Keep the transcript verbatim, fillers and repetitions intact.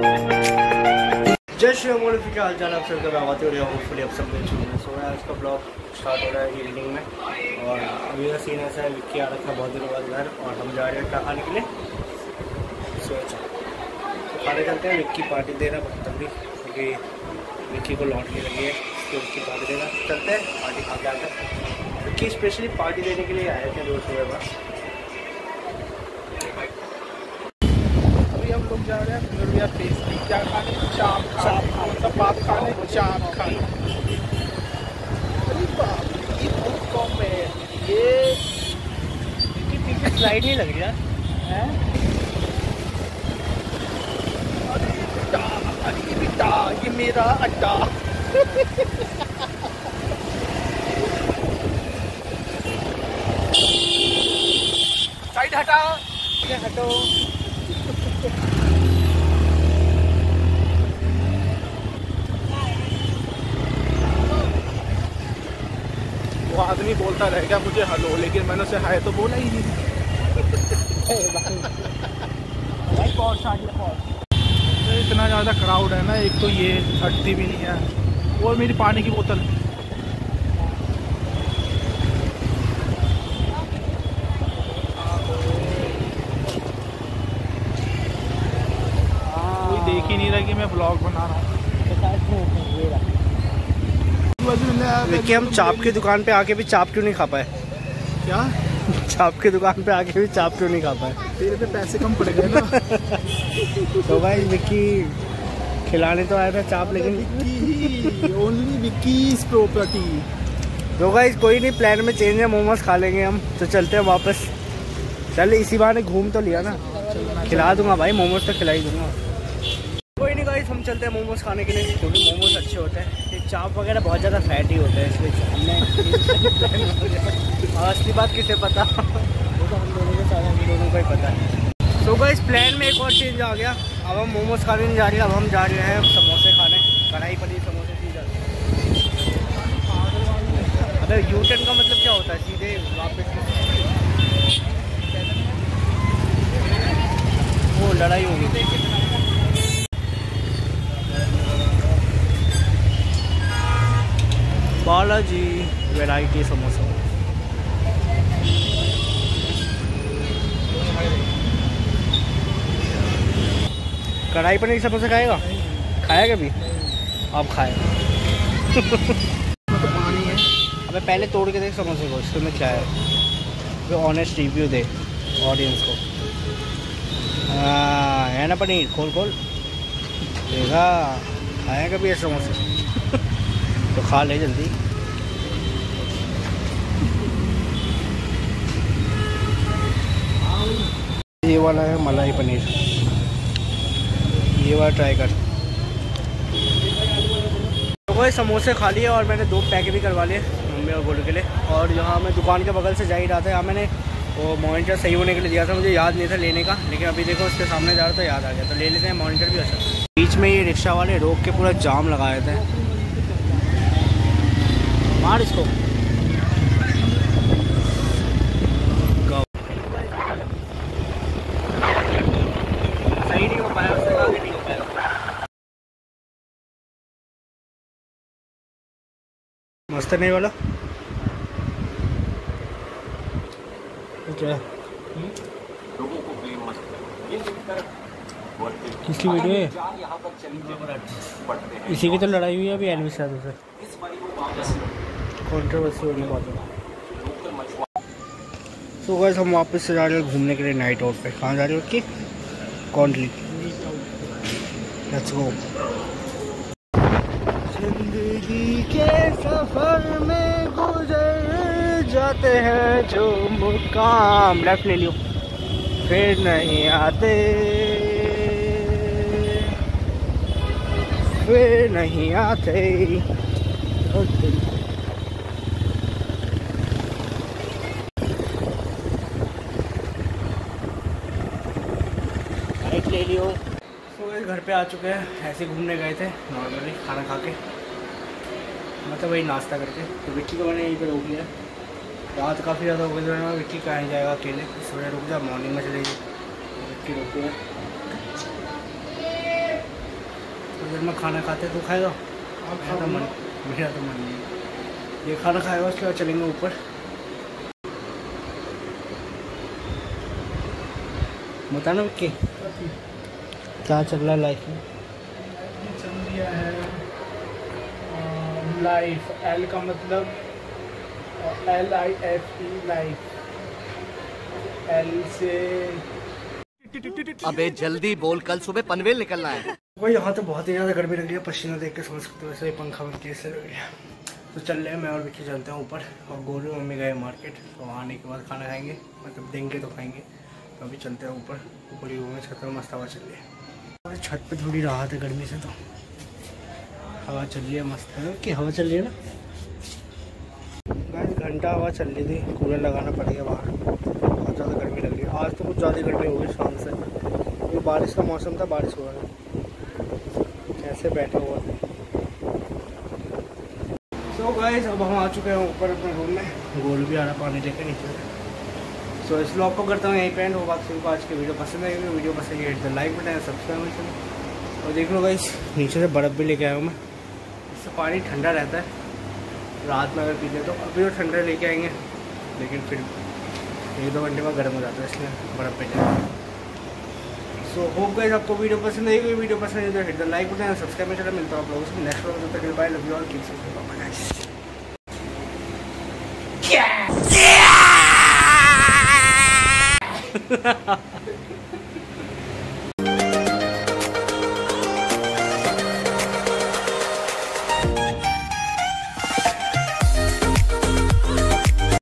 जय श्री राम, क्या हाल चाल आप सबका बात हो रही है। होपफुली आप सब अच्छे होंगे। सो आज का ब्लॉग स्टार्ट हो रहा है इवनिंग में और अभी का सीन ऐसा है, विक्की आ रखा बहुत दिनों बाद घर और हम जा रहे हैं क्या खाने के लिए। सो अच्छा तो खाने चलते हैं। विक्की पार्टी दे रहा बहुत तभी, क्योंकि विक्की को लॉटरी लगी है तो विक्की पार्टी देगा। चलते हैं पार्टी खा के आकर। विक्की स्पेशली पार्टी देने के लिए आए थे दोस्त मेरे पास। हम लोग जा रहे हैं नोरिया पेस्ट्री क्या खाने, चाप चाप खाने, कबाब खाने, चाप खाने। अरे बाप रे, ये बहुत कम है। ये विक्की पीछे स्लाइड नहीं लग रही यार है। अरे बेटा, अरे बेटा, ये मेरा अड्डा। साइड हटा, हटो। वो आदमी बोलता रहेगा मुझे हेलो, लेकिन मैंने उसे हाय तो बोला ही नहीं। तो इतना ज़्यादा क्राउड है ना, एक तो ये हटती भी नहीं है और मेरी पानी की बोतल। कोई देख ही नहीं रहा कि मैं ब्लॉग बना रहा हूँ। विक्की हम चाप की दुकान पे आके भी चाप क्यों नहीं खा पाए? क्या चाप की दुकान पे आके भी चाप क्यों नहीं खा पाए? तेरे पे पैसे कम पड़ गए ना। तो भाई विक्की खिलाने तो आया था चाप, लेकिन ओनली विक्कीज प्रॉपर्टी। तो भाई कोई नहीं, प्लान में चेंज है, मोमोज खा लेंगे हम। तो चलते हैं वापस। चल इसी बहाने घूम तो लिया ना, खिला दूंगा भाई, मोमोज तो खिला ही दूंगा। कोई नहीं गाइस, हम चलते हैं मोमोज खाने के लिए, क्योंकि मोमोज अच्छे होते हैं। ये चाप वगैरह बहुत ज़्यादा फैटी होते हैं, इसलिए हमने असली बात किसे पता, वो तो हम दोनों के साथ हम दोनों को ही पता है। तो गाइस प्लान में एक और चेंज आ गया। अब हम मोमोज खाने नहीं जा रहे, अब हम जा रहे हैं समोसे खाने। कढ़ाई पनीर समोसे सीधा। अबे यू टर्न का मतलब क्या होता है? सीधे वापस वो लड़ाई होगी। बालाजी वैरायटी समोसा। कढ़ाई पनीर समोसा खाएगा? खाया कभी? अब खाएगा। तो पानी है। अबे पहले तोड़ के देख समोसे को, इसमें क्या है। वो ऑनेस्ट रिव्यू दे ऑडियंस को। हाँ है ना पनीर, खोल खोल देखा। खाया कभी ये समोसे? तो खा ले जल्दी। ये वाला है मलाई पनीर, ये वाला ट्राई कर। तो वो समोसे खा लिए और मैंने दो पैके भी करवा लिए मम्मी और गोलू के लिए। और यहाँ मैं दुकान के बगल से जा ही रहा था, यहाँ मैंने वो मॉनिटर सही होने के लिए दिया था, मुझे याद नहीं था लेने का, लेकिन अभी देखो उसके सामने जा रहा था, याद आ गया तो ले लेते हैं। मॉनिटर भी अच्छा। बीच में ये रिक्शा वाले रोक के पूरा जाम लगाए थे। मार इसको। सही नहीं हो पाया, उससे आगे नहीं हो पाया। मस्त नहीं वाला क्या? किसकी वीडियो है? इसी की तो लड़ाई हुई है अभी एलवी साहब से, कंट्रोवर्सी होने वाली। सो गाइस हम वापस से जा रहे हैं घूमने के लिए नाइट आउट पे। कहाँ जा रहे हो कि? कॉन्ट्री। Let's go. जिंदगी के सफर में गुजर जाते हैं जो मुकाम, लेफ्ट ले लियो, फिर नहीं आते, फिर नहीं आते। राइट ले लियो। तो so, घर पे आ चुके हैं, ऐसे घूमने गए थे नॉर्मली खाना खा के, मतलब वही नाश्ता करके। तो विक्की को मैंने यहीं पे रोक लिया। रात काफ़ी ज़्यादा हो गई तो विक्की कहीं जाएगा अकेले, इस वजह रुक जा, मॉर्निंग में चलेगी। विक्की रोक लिया। में खाना खाते तो खाएगा, मेरा तो मन मेरा तो मन नहीं। ये खाना खाएगा उसके बाद चलेंगे ऊपर। बताना विक्की क्या चल रहा है लाइफ में? चल रहा है लाइफ, एल का मतलब L I F E life, L से अबे जल्दी बोल, कल सुबह पनवेल निकलना है। भाई यहाँ तो बहुत ही ज़्यादा गर्मी लग रही है, पसीना देख के समझ सकते हो, वैसे ही पंखा में कैसे लग रही है। तो चल रहे हैं, मैं और विक्की चलते हैं ऊपर। और गोलू मम्मी गए मार्केट, तो आने के बाद खाना खाएंगे, मतलब देंगे तो खाएंगे। तो अभी चलते हैं ऊपर, ऊपर ही में छत में मस्त हवा चल रही है। छत पे थोड़ी राहत है गर्मी से, तो हवा चल रही है मस्त है कि हवा चल रही है ना। बस घंटा हवा चल रही थी, कूलर लगाना पड़ेगा बाहर, बहुत ज़्यादा गर्मी लग रही है। आज तो कुछ ज़्यादा गर्मी हो गई शाम से, ये बारिश का मौसम था, बारिश हुआ है, ऐसे बैठा हुआ था। सो गाइस अब हम आ चुके हैं ऊपर अपने रूम में, गोल भी आ रहा पानी लेके नीचे। सो इस ब्लॉग को करता हूँ यहीं पे एंड। होगा आप को आज की वीडियो पसंद आएगी, वीडियो पसंद है तो लाइक बटन सब्सक्राइब करें। और देख लो गाइस नीचे से बर्फ़ भी लेके आया हूँ मैं, इससे पानी ठंडा रहता है, रात में अगर पीते तो। अभी तो ठंडा लेके आएंगे, लेकिन फिर एक दो घंटे में गर्म हो जाता है, इसलिए बर्फ़ पे जाए। सो होप गाइस आपको वीडियो पसंद आएगी, वीडियो पसंद है तो hit the like button, subscribe में चला। मिलता हूँ आप लोगों से नेक्स्ट वीडियो तक, bye, love you all, keep subscribe.